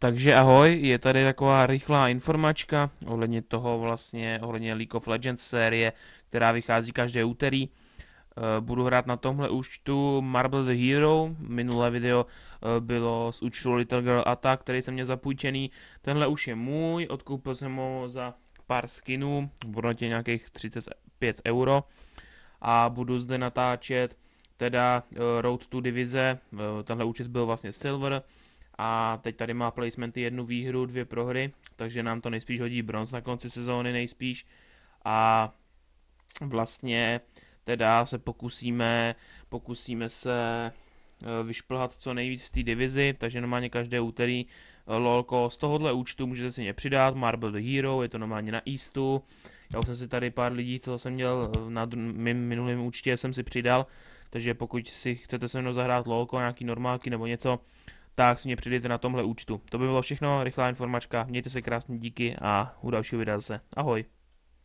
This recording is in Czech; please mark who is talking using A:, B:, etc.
A: Takže ahoj, je tady taková rychlá informačka ohledně toho ohledně League of Legends série, která vychází každé úterý. Budu hrát na tomhle účtu Marble the Hero, minulé video bylo z účtu Little Girl Attack, který jsem měl zapůjčený. Tenhle už je můj, odkoupil jsem ho za pár skinů, v hodnotě nějakých 35 euro a budu zde natáčet teda Road to Divize, tenhle účet byl vlastně Silver, a teď tady má placementy 1 výhru, 2 prohry, takže nám to nejspíš hodí bronz na konci sezóny nejspíš. A vlastně teda se pokusíme se vyšplhat co nejvíc v té divizi, takže normálně každé úterý lolko z tohohle účtu můžete si mě přidat, Marble the Hero, je to normálně na Eastu. Já už jsem si tady pár lidí, co jsem měl na mým minulém účtě, jsem si přidal, takže pokud si chcete se mnou zahrát lolko, nějaký normálky nebo něco, tak si mě přidejte na tomhle účtu. To by bylo všechno, rychlá informačka, mějte se krásně, díky a u dalšího videa zase. Ahoj.